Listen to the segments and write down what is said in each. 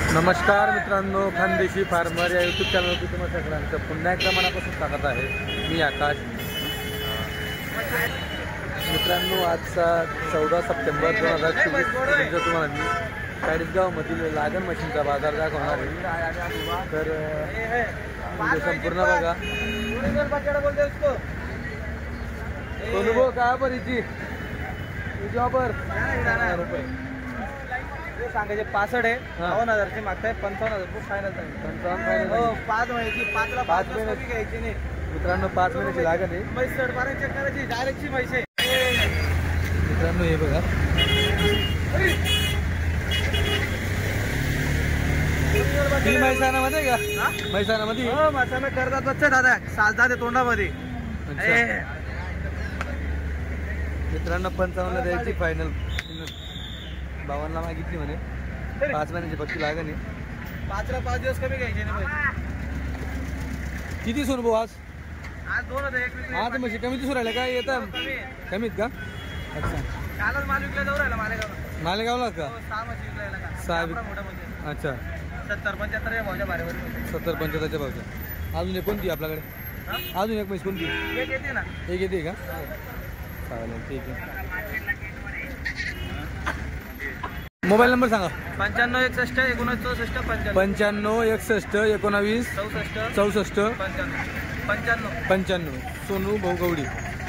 नमस्कार मित्रांनो, खानदेशी फार्मर या यूट्यूब चॅनलवरती तुम्हा सगळ्यांचं पुन्हा एकदा मनापासून स्वागत आहे। मी आकाश। मित्रांनो, आजचा 14 सप्टेंबर 2024 जर तुम्हाला मी चाळीसगावमधील लागण मशीनचा बाजार दाखवणार आहे। तर संपूर्ण बघा काय परिची जॉबर सांगायचे 65 आहे, 52,000 मागताय, 55,000 फायनल आहे। 55 फायनल हो, 5 महिन्याची, 5 ला 5 महिन्याची घ्यायची नाही मित्रांनो। 5 महिन्याची लागण आहे। म्हैस सडपारा चेक करायची, डायरेक्टची म्हैस आहे मित्रांनो। हे बघा ती मैसानामध्ये का? मैसानामध्ये हो, मैसाना करतात बच्चा दादा, साजदा ते तोंडामध्ये। मित्रांनो 55 द्यायची फायनल, 52 मागितली म्हणे। 5 महिन्याची पक्की लागण आहे। 5 ला 5 दिवस कमी घ्यायचे नाही म्हैस। किती सोन भाऊ आज? आज 2 होते, 1 विकले। आज म्हशी कमी दिसून राहिल्या काय? येतात कमीत का? अच्छा, कालच माल विकला जाऊ राहिला मालेगावला। मालेगावला का? 6 म्हशी विकला का? 6 मोठा म्हणजे। अच्छा, 70-75 या भावच्या भारीवर 70-75च्या भावच्या। अजून एक कोणती आपल्याकडे? अजून एक म्हैस कोणती? एक येते ना, एक येते का? चालेल, ठीक आहे। मोबाईल नंबर सांगा। 95 61 19 64 55 95 61 19 64 64 55 55 सोनू भाऊ गवडी।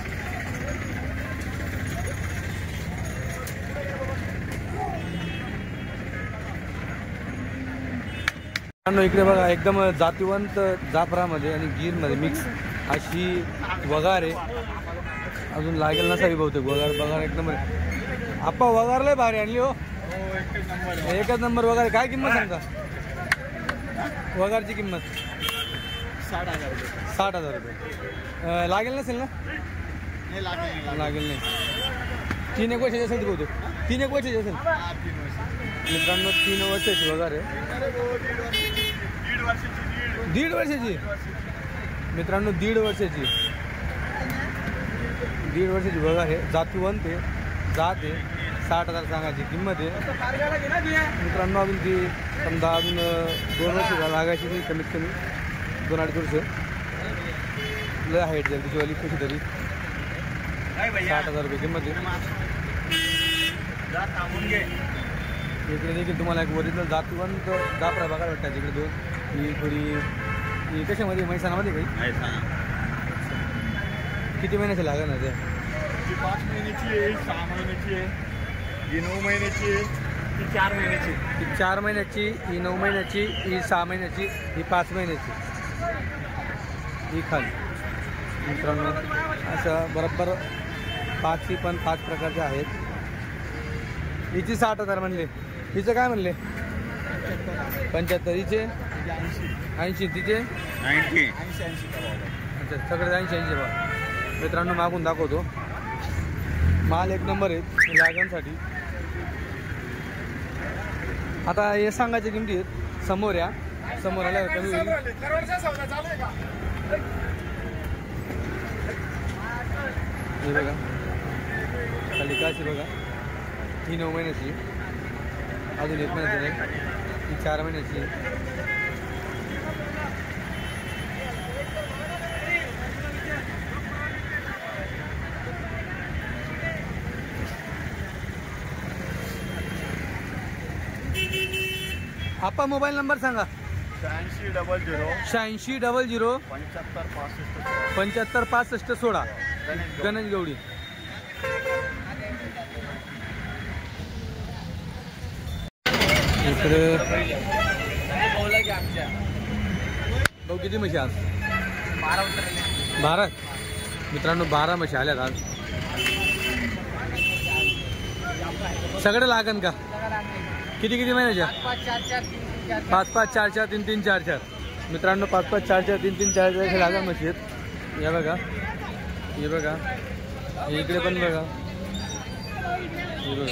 इकडे बघा एकदम जातीवंत जाफरामध्ये आणि गीरमध्ये मिक्स अशी वगार आहे। अजून लागेल नसावी बहुतेक वगार। बघा एकदम आप्पा वगार लय भारी आणली हो, एकच नंबर वगार। काय किंमत सांगता वगारची? किंमत 60,000 रुपये। 60,000 रुपये। लागेल नसेल ना? लागेल नाही। 3-1 वर्षाची असेल बहुतेक, 3-1 वर्षाची असेल मित्रांनो। 3 वर्षाची वगार आहे। 1.5 वर्षाची मित्रांनो, 1.5 वर्षाची वगार आहे। जातीवंत आहे, जात आहे। 60,000 सांगायची किंमत आहे मित्रांनो। अजून ती समजा अजून 2 वर्ष लागायची नाही, कमीत कमी 2-2.5 वर्ष। लय हाईट झाली तिचीवाली कशी तरी। 60,000 रुपये किंमत आहे। इकडे देखील तुम्हाला एक ओरिजिनल जातीवंत जाफरा बघायला भेटतात। इकडे 2 ही थोडी ही कशामध्ये? मैसानामध्ये काही? किती महिन्याची लागण आहे? 5 महिन्याची आहे, 6 महिन्याची आहे, ही 9 महिन्याची आहे, ही 4 महिन्याची। ही 4 महिन्याची, ही 9 महिन्याची, ही 6 महिन्याची, ही 5 महिन्याची, ही खाली मित्रांनो। असं बरोबर 5 पण 5 प्रकारचे आहेत। हिची 60,000 म्हणले, हिचं काय म्हणले? 75, हिचे 80, तिचे 90 अच्छा, सगळे 80 बघा मित्रांनो। मागून दाखवतो, माल एक नंबर आहे लागणसाठी। आता हे सांगायच्या किमती आहेत समोर या, समोर आल्यावर कमी होईल। हे बघा खाली काशी बघा, ही 9 महिन्याची, अजून 1 महिन्याची नाही, ही 4 महिन्याची। आपा मोबाईल नंबर सांगा। 8600 00 75 65 16 गणेश गवडी। इकडे भाऊ किती म्हशी आज? 12 मित्रांनो। 12 म्हशी आल्यात आज। सगळं लागन का? किती महिन्याच्या? 5-5 4-4 3-3 4-4 मित्रांनो। 5-5 4-4 3-3 4-4 लागण म्हशी आहेत। या बघा, हे बघा, इकडे पण बघा, हे बघा,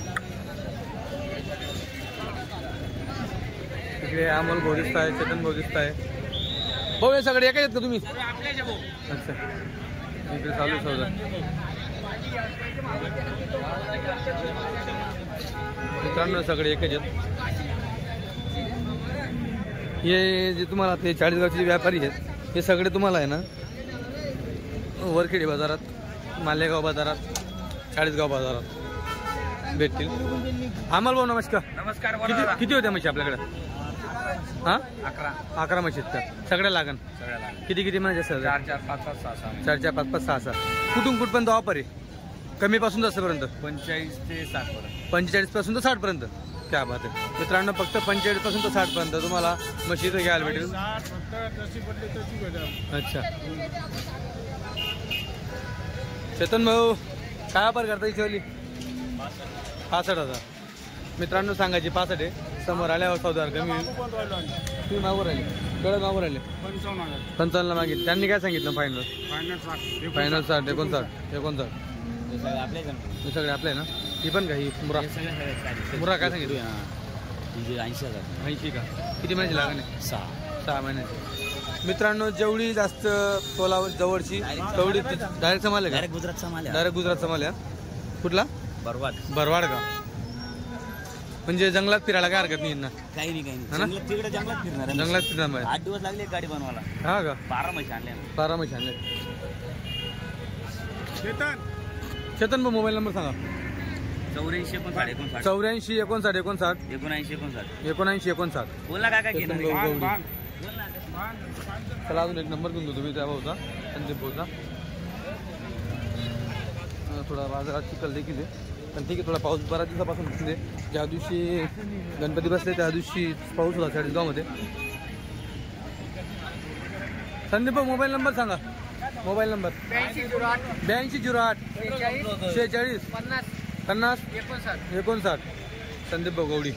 इकडे अमोल भाऊ दिसत आहे, चेतन भाऊ दिसत आहे। भाऊ हे सगळे एकाच आहेत का तुम्ही? अच्छा, इकडे चालू सौदा। मित्रांनो सगळे एकच आहेत। हे जे तुम्हाला ते चाळीसगावचे जे व्यापारी आहेत हे सगळे तुम्हाला आहे ना वरखेडी बाजारात, मालेगाव बाजारात, चाळीसगाव बाजारात भेटतील. अमल भाऊ नमस्कार. नमस्कार. किती होत्या म्हशी आपल्याकडे? हां 11 म्हशी आहेत का? सगळ्या लागन? किती म्हणजे सर? 4 4 5 5 6 6. 4 4 5 5 6 6. कुठून कुठपर्यंत ऑफर आहे? कमी पासून जास्तपर्यंत? 45 ते 60 पर्यंत. 45 पासून तर 60 पर्यंत. क्या बात आहे मित्रांनो, फक्त 45 पासून तर 60 पर्यंत तुम्हाला म्हशी तर घ्यायला भेटेल. अच्छा चेतन भाऊ काय वापर करता इच्छावली? 65,000 मित्रांनो सांगायची 65 आहे. समोर आल्यावर 14,000 कमी होईल. तुम्ही मागून राहिले कडक मागून राहिले 55 मागितले. त्यांनी काय सांगितलं फायनल? फायनल 60 59 हे सगळे आपले ना. ही पण का ही मुरा काय सांगितलं? 80,000. 80 का? किती महिन्याची लागण आहे? 6 महिन्याची. मित्रांनो जेवढी जास्त तोलावर जवळची तेवढी डायरेक्ट माल आहे का? डायरेक्ट गुजरातचा माल आहे. कुठला? भरवाड का? म्हणजे जंगलात फिरायला काय हरकत नाही ना? काही नाही तिकडे जंगलात फिरणार. 8 दिवस लागले गाडी बनवायला. हा का? 12 म्हशी आणल्या. 12 म्हशी आणले. चेतन भाऊ मोबाईल नंबर सांगा. 84 59 84 59 59 79 59. बोला काय घेणार? चला अजून एक नंबर घेऊन देतो मी त्या भाऊचा, संदीप भाऊचा. थोडा बाजारात चिखल देखील आहे पण ठीक आहे. थोडा पाऊस बऱ्याच दिवसापासून बसले. ज्या दिवशी गणपती बसले त्या दिवशी पाऊस होता चाळीसगावमध्ये. संदीप भाऊ मोबाईल नंबर सांगा. Mobile number 8208 46 50 59. संदीप भाऊ गवडी.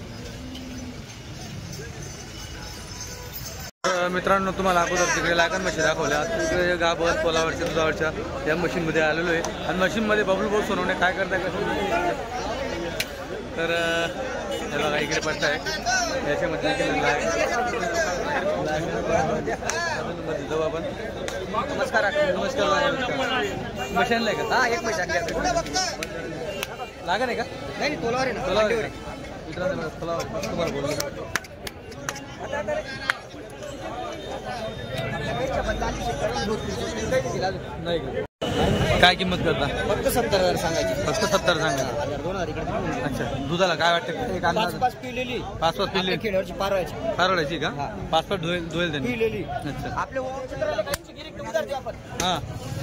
मित्रांनो तुम्हाला अगोदर तिकडे लागण मशीन दाखवल्या. तिकडे गाभर पोलावरच्या दुधावरच्या या मशीनमध्ये आलेलो आहे आणि मशीनमध्ये बबलू भाऊ सोनवणे काय करताय कसं तर हे बघा इकडे पट्टा आहे याच्यामध्ये जाऊ आपण. नमस्कार. मशीनला आहे का? हा एक म्हशी आणल्या. लागण आहे का? नाही तोलावर आहे ना. तोलावर आहे. मित्रांनो तोलावर तुम्हाला बोललो नाही का? काय किंमत करता? फक्त 70,000 सांगायची. फक्त 70 सांगा. 2,000 इकडे. अच्छा दुधाला काय वाटतं? एक अंदाज 5 पिलेली. 5 पिल्ले खेड्यावरची पारवायची. पारोळ्याची का? 5 धुवेल त्यांनी. पिलेली. अच्छा आपले हां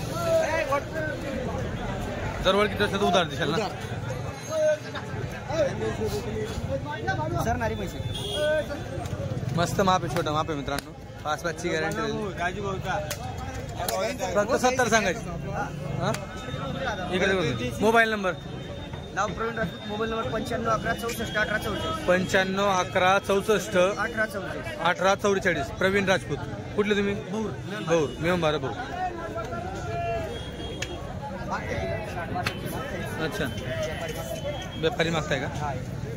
जर ओळखीत असेल तर उधार दिसाल ना. सरणारी म्हशी. मस्त माप आहे, छोटा माप आहे मित्रांनो. 5 ची गॅरंटी. फक्त 70 सांगायची. हां इकडे मोबाईल नंबर. नाव प्रवीण राजपूत. Mobile number 95 11 64 18 44. 95 11 64 18 44. 18 44. प्रवीण राजपूत. कुठले तुम्ही? भाऊ मेंबर भाऊ. अच्छा व्यापारी मागताय का?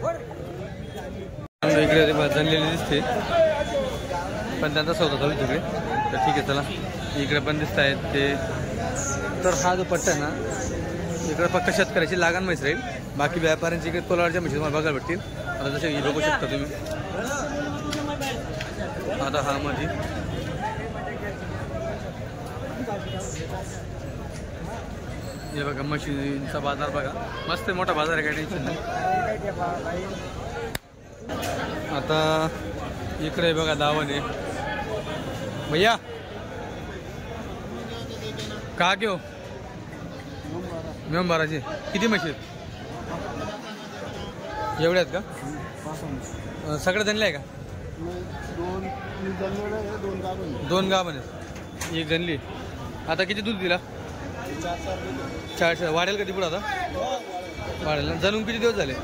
इकडे जनलेली दिसते पण त्यांचा सौदा चालू तिकडे. तर ठीक आहे चला इकडे पण दिसत आहेत ते. तर हा जो पट्टा आहे ना इकडे फक्त शेतकऱ्याची लागण म्हैस राहील. बाकी व्यापाऱ्यांची इकडे कोलारच्या म्हशी तुम्हाला बघायला भेटतील. आता जसे ही बघू शकता तुम्ही. आता हा माझी हे बघा म्हशींचा बाजार बघा. मस्त मोठा बाजार आहे, काय टेन्शन नाही. आता इकडे बघा दावण आहे भैया. का घेऊ मेंबराचे किती म्हशी आहेत? एवढ्या आहेत का? सगळं जनले आहे का? 2 गाभण आहेत. एक जनली. आता किती दूध दिला? 4 वाढेल कधी पुढे? आता वाढेल ना. जणून किती दिवस झाले?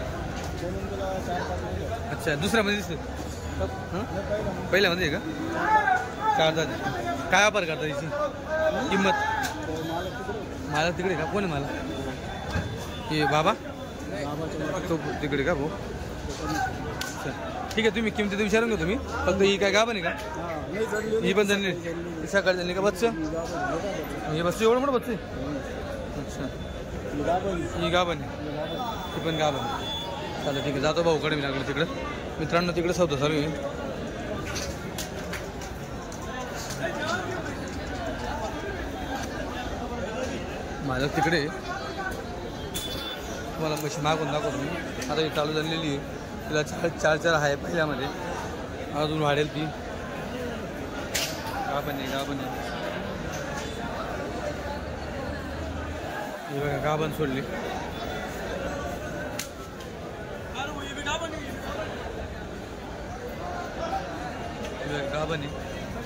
अच्छा दुसऱ्यामध्ये दिसते. पहिल्यामध्ये आहे का? 4 झाले. काय वापर करता तिची किंमत? मला तिकडे का? कोण आहे मला? हे बाबा तो तिकडे का भाऊ? अच्छा ठीक आहे तुम्ही किमतीत विचारून घ्या तुम्ही. फक्त ही काय गाभण आहे का? ही पण जनली. सकाळी जनली का बच्चं? हे बच्चं एवढं मोठं बच्चं आहे? अच्छा ही गाभण आहे. ही पण गाभण आहे. चालेल ठीक आहे जातो भाऊकडे मी लागलो तिकडं. मित्रांनो तिकडे सौदा चालू आहे. माझं तिकडे मला म्हशी मागून दाखवतो मी. आता ही चालू झालेली आहे. तिला 4 आहे पहिल्यामध्ये, अजून वाढेल ती. गाभण आहे. ही बघा गाभण सोडली. गाभण आहे.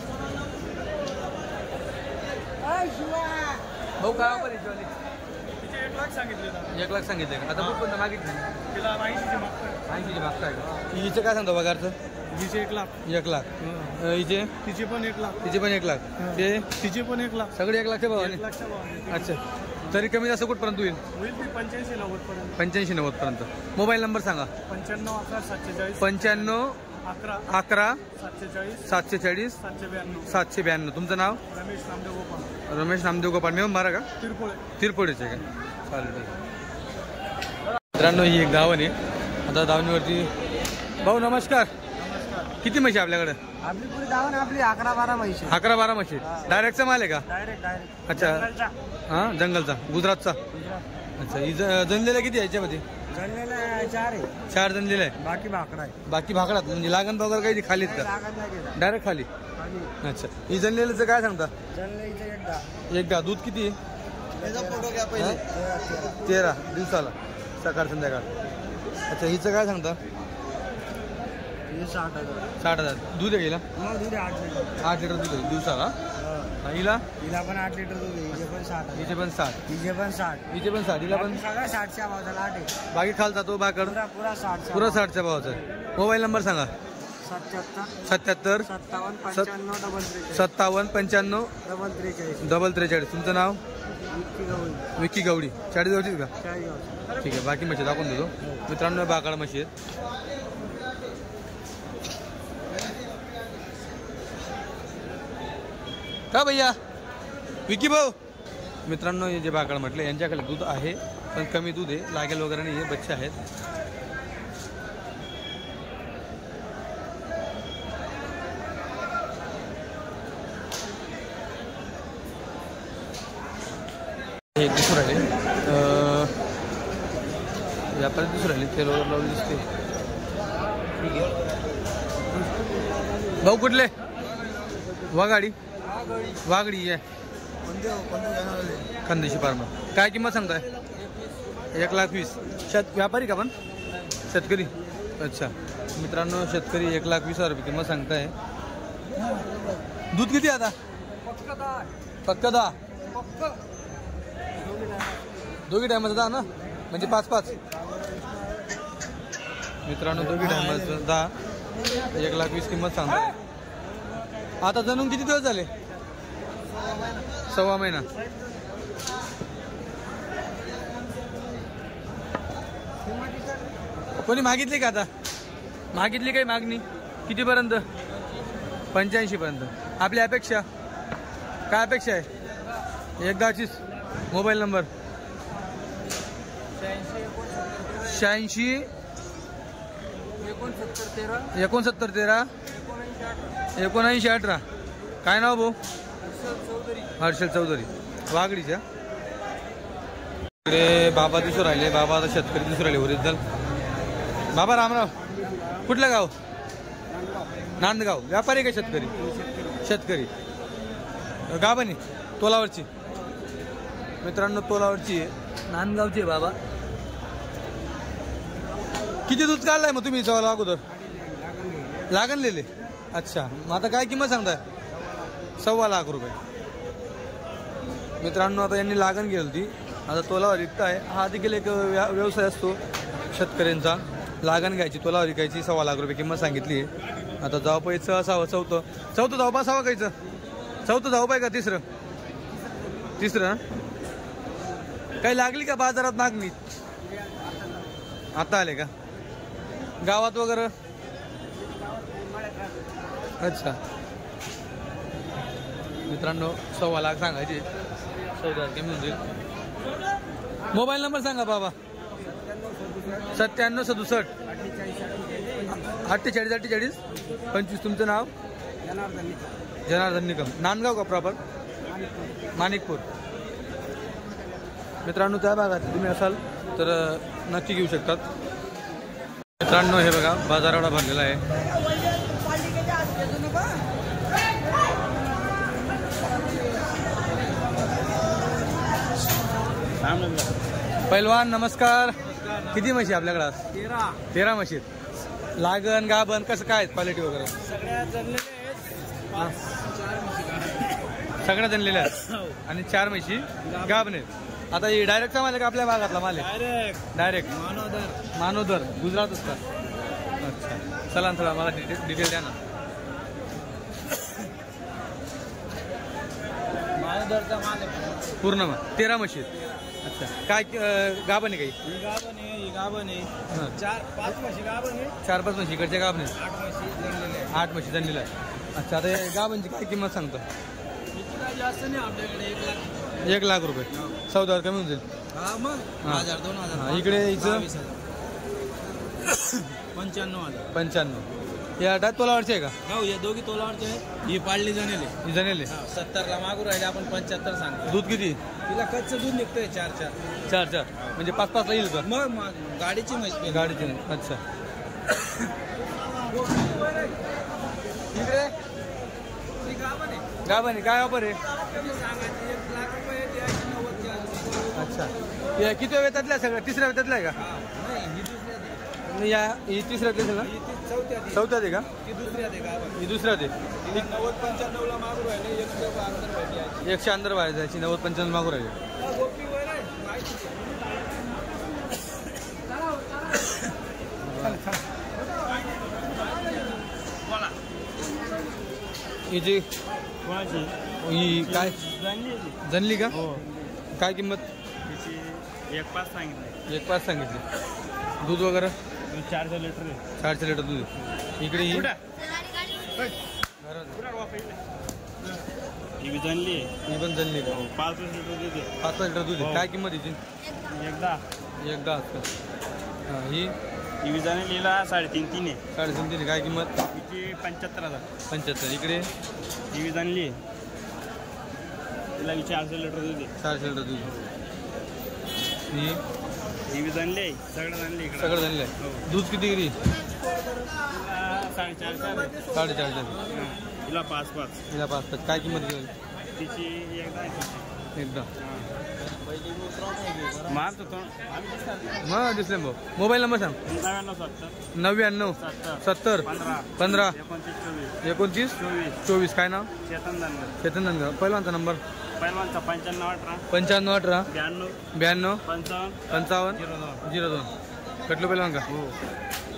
भाऊ काय वापर आहे? 1 लाख सांगितले. 1 लाख सांगितले का? आता पण मागितली तिला 80ची मागताय. 80ची मागताय का? हिचं काय सांगतो पगारचं? हिचे 1 लाख. 1 लाख. हिचे? तिचे पण 1 लाख. तिचे पण 1 लाख. ते तिचे पण 1 लाख. सगळे 1 लाखच्या भावाने. 1 लाखच्या भावाने. अच्छा, तरी कमी जास्त कुठपर्यंत होईल? होईल ती 85-90 पर्यंत. 85-90 पर्यंत. मोबाईल नंबर सांगा. 95-11-47. 95-11 740 740 792. 792. तुमचं नाव? रमेश नामदेव गोपाळ. रमेश नामदेव गोपाळ. मी मारा का? तिरपोळीचे का? चालेल. मित्रांनो, ही एक दावण आहे. आता दावणीवरती. भाऊ नमस्कार. किती म्हशी आपल्याकडे? आपली पुरी दावण आपली 11-12 म्हशी. 11-12 म्हशी. डायरेक्टचा माल आहे का? डायरेक्ट. अच्छा. हां, जंगलचा, गुजरातचा. अच्छा, ही जनलेला किती आहे याच्यामध्ये? जनलेला 4 आहे. 4 जनलेला आहे. बाकी भाकडा आहे. बाकी भाकडात म्हणजे लागण वगैरे काही खालीत का? लागत नाही गेला. डायरेक्ट खाली. अच्छा, ही जनलेल्याचं काय सांगता? जनलेचं एकदा दूध किती आहे? त्याचा फोटो घ्या पहिले. 13 दिवसाला, सकाळ संध्याकाळ. अच्छा, हिचं काय सांगता? 60,000. दूध आहे हिला? मग दूध 8 लिटर. 8 लिटर दूध आहे दिवसाला. हिला? हिला पण 8 लिटर दूध आहे. हिचे पण 60. हिचे पण 60. हिचे पण 60. हिचे पण 60. हिला पण सगळ्या 60च्या भावाचा 8 आहे. बाकी खालचा तो बाकड पुरा 60. पुरा 60च्या भावाचा. मोबाईल नंबर सांगा. 77 57 55 43. तुमचं नाव? विक्की गवडी. 40 गावचीच का? ठीक आहे. बाकी म्हशी दाखवून देतो मित्रांनो. बाकाळ म्हशी आहेत. का भैया? विकी भाऊ. मित्रांनो, हे जे बाकाळ म्हटलं यांच्याकडे दूध आहे, पण कमी दूध आहे. लागेल वगैरे नाही. हे बच्चे आहेत. हे दिसून राहिले. व्यापारी दिसून राहिले. तेल वगैरे लावून दिसते. ठीक आहे. भाऊ कुठले? वाघाडी. वाघडी आहे. खानदेशी फार्मर. काय किंमत सांगताय? 1,20,000. व्यापारी का पण? शेतकरी. अच्छा मित्रांनो, शेतकरी 1,20,000 रुपये किंमत सांगताय. दूध किती आता? पक्का 10. दोघी टायमाचं 10 ना, म्हणजे 5-5. मित्रांनो, दोघी टायमाचं 10. 1,20,000 किंमत सांगताय. आता जणून किती दिवस झाले? 1.25 महिना. कोणी मागितली का? आता मागितली काही मागणी? कितीपर्यंत? 85 पर्यंत. आपली अपेक्षा काय? अपेक्षा आहे 1,10,000. Mobile number? 86 69 13 79 18. काय नाव भाऊ? हर्षल चौधरी. वाघडीच्या. इकडे बाबा दिसून राहिले. बाबा आता शेतकरी दिसून राहिले ओरिजिनल. बाबा रामराव. कुठलं गाव? नांदगाव. व्यापारी का शेतकरी? शेतकरी. गाभणी तोलावरची. मित्रांनो, तोलावरची आहे. नांदगावची आहे बाबा. किती दूध काढलाय मग तुम्ही चला अगोदर? लागणलेले. अच्छा, मग आता काय किंमत सांगताय? 1,25,000 रुपये. मित्रांनो, आता यांनी लागण गेली ती. आता तोलावर विकताय. हा देखील एक व्यवसाय असतो शेतकऱ्यांचा. लागण घ्यायची, तोलावर विकायची. 1,25,000 रुपये किंमत सांगितली आहे. आता धावपायचं असावं. चौथं धावपा असावं कायचं? चौथं धावपाय का? तिसरं. काही लागली का बाजारात मागणी? आता आले का गावात वगैरे? अच्छा मित्रांनो, 1,25,000 सांगायचे. 14,000 कमी होऊन जाईल. मोबाईल नंबर सांगा बाबा. 97 67 48 48 25. तुमचं नाव? जनार्दन निकम. नांदगाव का प्रॉपर? माणिकपूर. मित्रांनो त्या भागात तुम्ही असाल तर नक्की घेऊ शकतात. मित्रांनो हे बघा बाजार एवढा भरलेला आहे. पैलवान नमस्कार. किती म्हशी आपल्याकडे आज? 13 म्हशी. लागण गाभण कसं काय क्वालिटी वगैरे? सगळ्या जनलेल्या आहेत आणि 4 म्हशी गाभण आहेत. आता ही डायरेक्टचा माल आहे का आपल्या भागातला माल आहे? डायरेक्ट मानोदर गुजरातच का? अच्छा चला थोडा मला डिटेल द्या ना. मानोदरचा माल आहे पूर्ण 13 म्हशी. अच्छा काय गाभण आहे काही? ही गाभण आहे 4-5 म्हशी गाभण आहे. 4-5 म्हशी इकडच्या गाभण आहेत. 8 म्हशी जनलेल्या आहे. 8 म्हशी जनलेल्या आहे. अच्छा आता हे गाभणची काय किंमत सांगतो? जास्त नाही आपल्याकडे 1 लाख रुपये. 14,000 कमी होऊन जाईल. हा मग 1000-2000. इकडे हिचं 95,000. 95. या डायरेक्ट तोलावरचे आहे का? हो हे दोघी तोलावरचे आहे. ही पाळली जणेले ही जनेले 70ला मागू राहिले आपण 75 सांगतो. दूध किती? तिला कच्चं दूध निघतंय 4-4. 4 म्हणजे 5 ला येईल का? मग गाडीची म्हैस गाडीची नाही. अच्छा इकडे गाभण आहे काय वापर आहे? अच्छा या किती वेतातल्या सगळ्या? 3ऱ्या वेतातल्या आहे का? या ही 3ऱ्यातल्या सगळं? 4थ्यात आहे का? ही दुसऱ्यात आहे. 90-95ला मागू राहिले 100 अंदर बाहेर जायची 90-95 मागू राहिले. हिची ही काय जनली का? काय किंमत? 1.5 सांगितलं. 1.5 सांगितली. दूध वगैरे 400 लिटर आहे. 400 लिटर दूध आहे. इकडे ही ही बी जनली ही पण जनली का? 5 लिटर दूध आहे. 5 लिटर दूध आहे. काय किंमत हिची? एकदा हां ही ही जनलीला 3.5 आहे. 3.5 काय किंमत? हिची 75,000. 75. इकडे ही बी जनली आहे. तिला 400 लिटर दूध आहे. 400 लिटर दूध. ही बी जनली आहे. सगळं जनली इकडे. सगळं जनलं आहे. दूध किती गिरी? 4.5. 4.5. हिला 5-5. तिला 5. काय किंमत घेऊन? तिची एकदा मारतो तो मग दिसले भाऊ. मोबाईल नंबर सांग. 99 70 15 29 24. काय नाव? चेतन धनगर. पहिलवानचा नंबर? पहिलवानचा 9518 9518 92 92 55 55 02. कटलो पहिलवान का? हो.